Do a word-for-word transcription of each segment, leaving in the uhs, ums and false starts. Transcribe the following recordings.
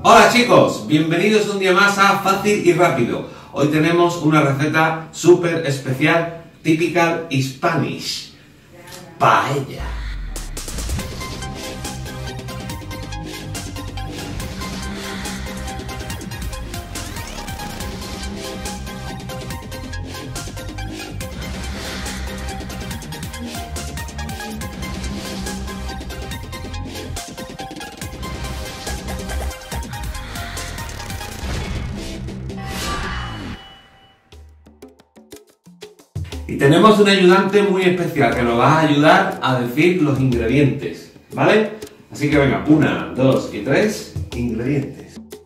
Hola chicos, bienvenidos un día más a Fácil y Rápido. Hoy tenemos una receta súper especial, typical Spanish, paella. Y tenemos un ayudante muy especial que nos va a ayudar a decir los ingredientes, ¿vale? Así que venga, una, dos y tres, ingredientes.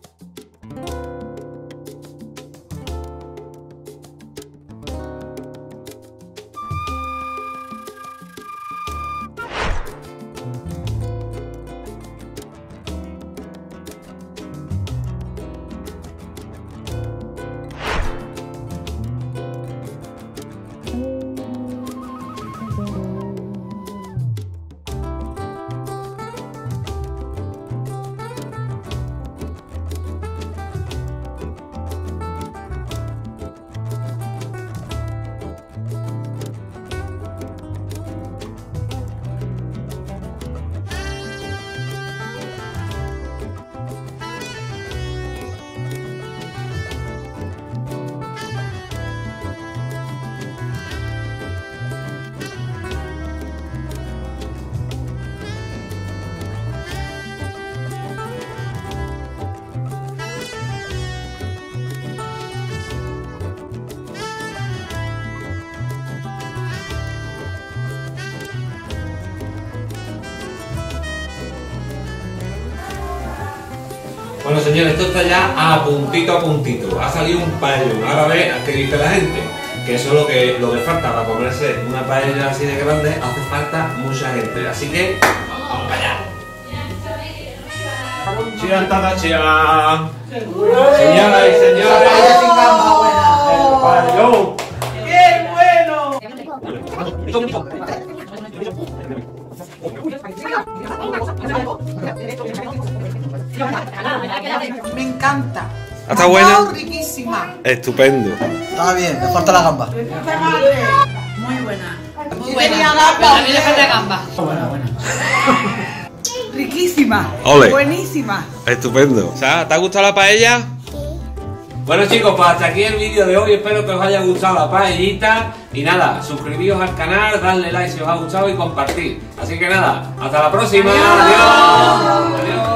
Bueno señores, esto está ya a puntito a puntito, ha salido un paellón. Ahora ve a qué dice la gente, que eso es lo que, lo que falta para comerse una paella así de grande, hace falta mucha gente, así que vamos para allá. Chiantada chia. Señoras y señores, el paellón. ¡Qué bueno! Me encanta. ¿Está buena? Riquísima. Estupendo. Está bien, me falta la gamba. Muy buena. Muy buena. gamba. También le falta gamba. Buena, buena. Riquísima. Ole. Buenísima. Estupendo. O sea, ¿te ha gustado la paella? Bueno chicos, pues hasta aquí el vídeo de hoy, espero que os haya gustado la paellita y nada, suscribíos al canal, darle like si os ha gustado y compartir. Así que nada, hasta la próxima. Adiós. Adiós.